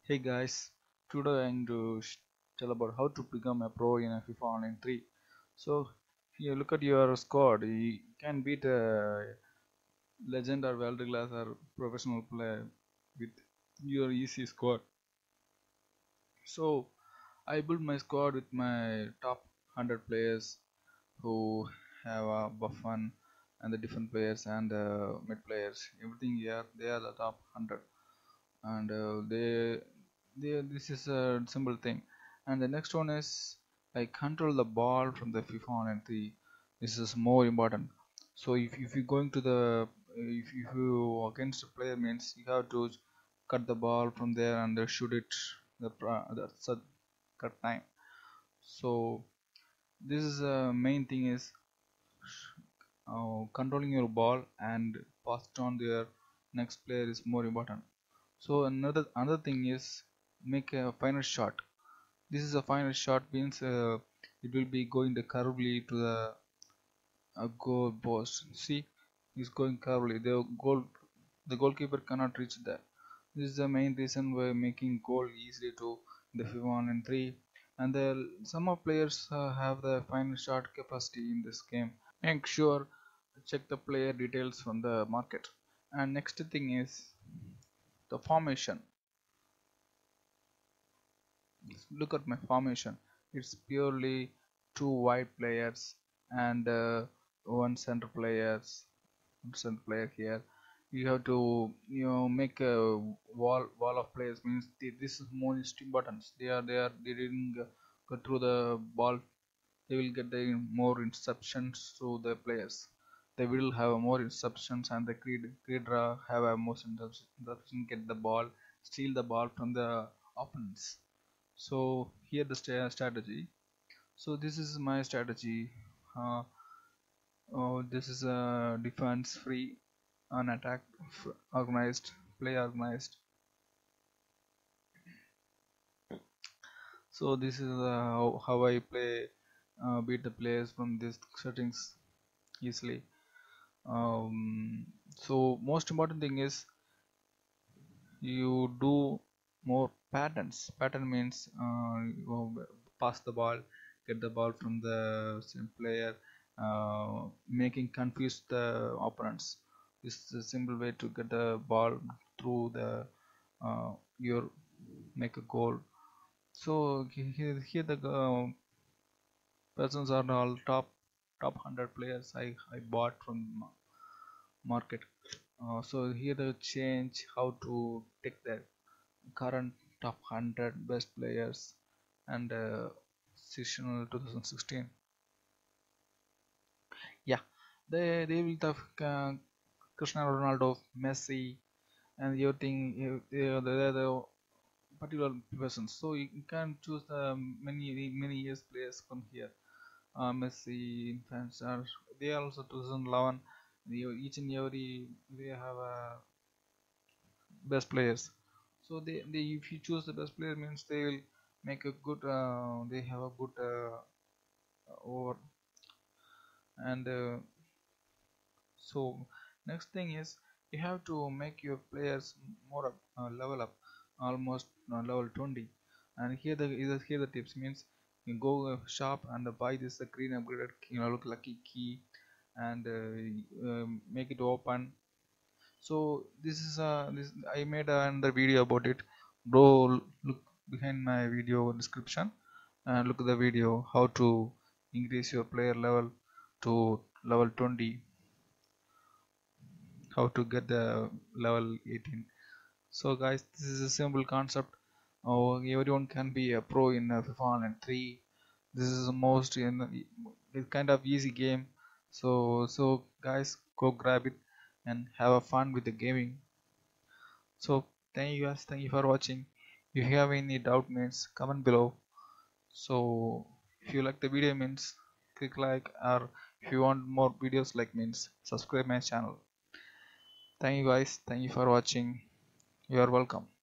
Hey guys, today I'm going to tell about how to become a pro in a FIFA Online 3. So, if you look at your squad, you can beat a legend or world class or professional player with your easy squad. So, I built my squad with my top 100 players who have Buffon and the different players and mid players. Everything here, they are the top 100 and this is a simple thing. And the next one is I control the ball from the FIFA Online 3. This is more important. So if you going to the if you against a player means you have to cut the ball from there and shoot it that's a cut time. So this is main thing is controlling your ball and pass it on to your next player is more important. So another thing is make a final shot. This is a final shot means it will be going the curvely to the goal post. See, it's going curvely. The goalkeeper cannot reach that. This is the main reason why making goal easily to the FIFA 1 and 3. And some of players have the final shot capacity in this game. Make sure check the player details from the market. And next thing is the formation. Look at my formation. It's purely two wide players and one center player here. You have to make a wall of players means this is most important. They didn't go through the ball. They will get the more interceptions to the players. They will have more interceptions and the creator have a most interception, get the ball, steal the ball from the opponents. So here the strategy. So this is my strategy. uh, this is a defense free, an attack organized, play organized. So this is how I play, beat the players from these settings easily. So most important thing is you do more pattern means you pass the ball, get the ball from the same player, making confuse the opponents. This is a simple way to get the ball through the your make a goal. So here the persons are all top 100 players I bought from market. So here the change how to take the current top 100 best players and seasonal 2016. Yeah, they will have Cristiano Ronaldo, Messi, and everything. They're the particular persons. So you can choose many years players from here. Messi, fans are they are also 2011. Each and every they have best players. So they if you choose the best player means they will make a good. They have a good over and so next thing is you have to make your players more level up, almost level 20. And here the tips means you go shop and buy this green upgraded look lucky key and make it open. So this I made another video about it, bro. Look behind my video description and look at the video how to increase your player level to level 20, how to get the level 18. So guys, this is a simple concept. Oh, everyone can be a pro in FIFA Online 3. This is the most it's kind of easy game. So guys, go grab it and have a fun with the gaming. So thank you guys, thank you for watching. If you have any doubt means comment below. So if you like the video means click like, or if you want more videos like means subscribe my channel. Thank you guys, thank you for watching. You are welcome.